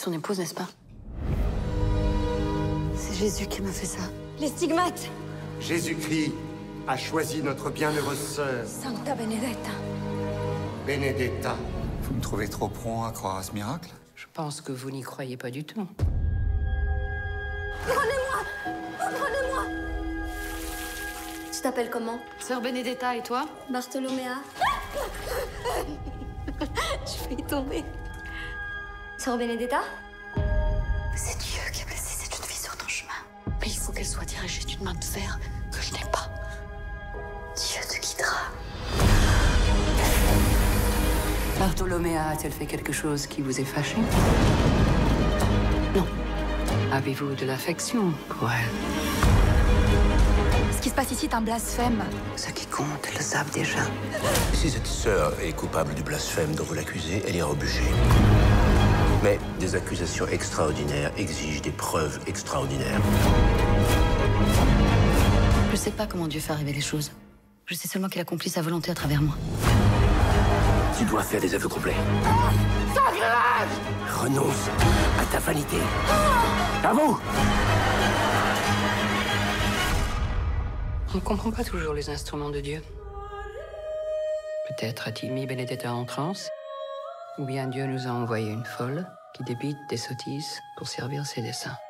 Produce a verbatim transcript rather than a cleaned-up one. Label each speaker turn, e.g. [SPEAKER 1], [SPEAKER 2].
[SPEAKER 1] son épouse, n'est-ce pas?
[SPEAKER 2] C'est Jésus qui m'a fait ça.
[SPEAKER 3] Les stigmates!
[SPEAKER 4] Jésus-Christ a choisi notre bienheureuse sœur,
[SPEAKER 3] Santa Benedetta.
[SPEAKER 4] Benedetta.
[SPEAKER 5] Vous me trouvez trop prompt à croire à ce miracle?
[SPEAKER 1] Je pense que vous n'y croyez pas du tout.
[SPEAKER 3] Prenez-moi! Prenez-moi! Tu t'appelles comment?
[SPEAKER 1] Sœur Benedetta, et toi?
[SPEAKER 3] Bartholoméa. Je vais y tomber. Sœur Benedetta?
[SPEAKER 2] C'est Dieu qui a placé cette jeune fille sur ton chemin. Mais il faut qu'elle soit dirigée d'une main de fer que je n'ai pas. Dieu te guidera.
[SPEAKER 1] Bartholoméa a-t-elle fait quelque chose qui vous est fâché?
[SPEAKER 2] Non.
[SPEAKER 1] Avez-vous de l'affection pour elle?
[SPEAKER 3] Ce qui se passe ici est un blasphème.
[SPEAKER 2] Ceux qui comptent, elles le savent déjà.
[SPEAKER 6] Si cette sœur est coupable du blasphème dont vous l'accusez, elle ira au bûcher. Mais des accusations extraordinaires exigent des preuves extraordinaires.
[SPEAKER 2] Je sais pas comment Dieu fait arriver les choses. Je sais seulement qu'il accomplit sa volonté à travers moi.
[SPEAKER 6] Tu dois faire des aveux complets. Renonce à ta vanité. À vous!
[SPEAKER 1] On ne comprend pas toujours les instruments de Dieu. Peut-être a-t-il mis Benedetta en transe, ou bien Dieu nous a envoyé une folle qui débite des sottises pour servir ses desseins.